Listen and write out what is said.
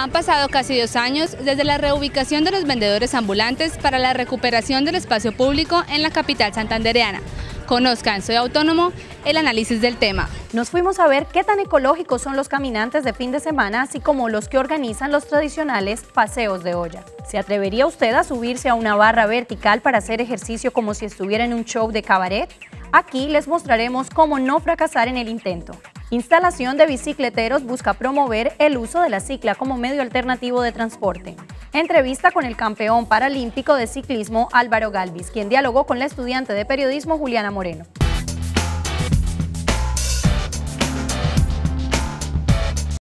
Han pasado casi 2 años desde la reubicación de los vendedores ambulantes para la recuperación del espacio público en la capital santandereana. Conozcan Soy Autónomo, el análisis del tema. Nos fuimos a ver qué tan ecológicos son los caminantes de fin de semana, así como los que organizan los tradicionales paseos de olla. ¿Se atrevería usted a subirse a una barra vertical para hacer ejercicio como si estuviera en un show de cabaret? Aquí les mostraremos cómo no fracasar en el intento. Instalación de Bicicleteros busca promover el uso de la cicla como medio alternativo de transporte. Entrevista con el campeón paralímpico de ciclismo Álvaro Galvis, quien dialogó con la estudiante de periodismo Juliana Moreno.